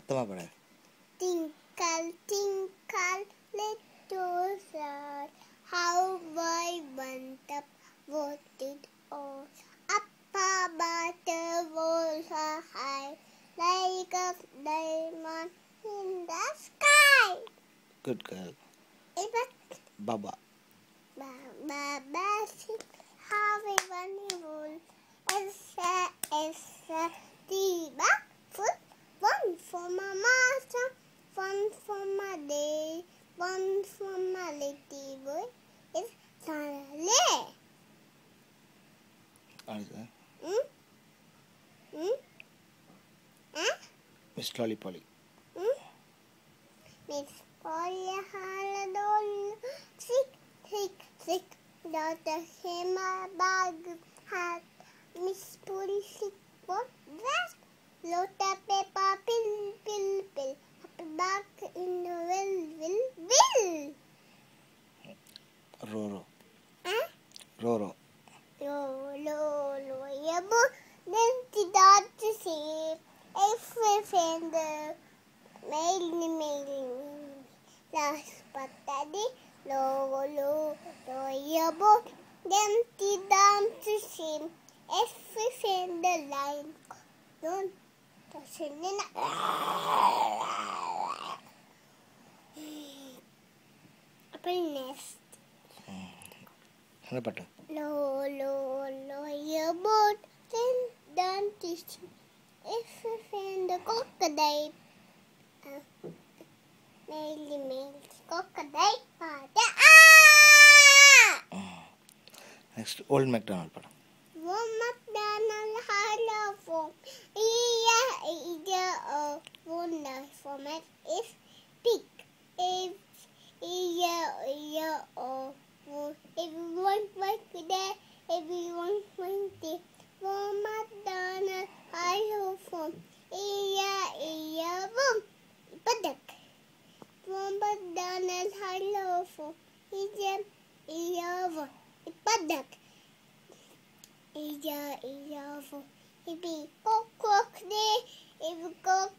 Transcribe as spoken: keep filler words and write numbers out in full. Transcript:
சத்தமாக பட. Tinkle, tinkle, little star, how I went up, what it all. Up above the world so high, like a diamond in the sky. Good girl. It was Baba. Baba, how I wonderful. It's a, it's a diva, foot, one for my master, one for my day, one for my little boy. It's Sunday. Answer. Hmm? Hmm? Huh? Miss Lollipolly. Hmm? Miss Polly Haladol, sick, sick, sick. Doctor Hema bag hat. Miss Polly sick, what that? Lotta Peppa pill, pill, pill. Happy back in the will, will, will. Roro. Huh? Roro. Lo, lo, lo, yabo. Then the doctor said, if we find the mail, mail, last but daddy, lo, lo, lo, yabo. Then the doctor said, if we find the line, don't touch it. Apple nest. என்ன பாட்டு? Lo, lo, lo, yabo. Then don't touch it. If we find the crocodile, uh, mail, mail, crocodile, father, ah! Next Old McDonald பாட்டு. One McDonald hello for yeah, yeah, uh, wonder for me is pig. If yeah, yeah, oh, everyone went there, everyone went there. One McDonald hello for yeah, yeah, boom, padak. One McDonald hello for yeah, yeah, boom, padak. Iya, iya, if we go cook there, if we go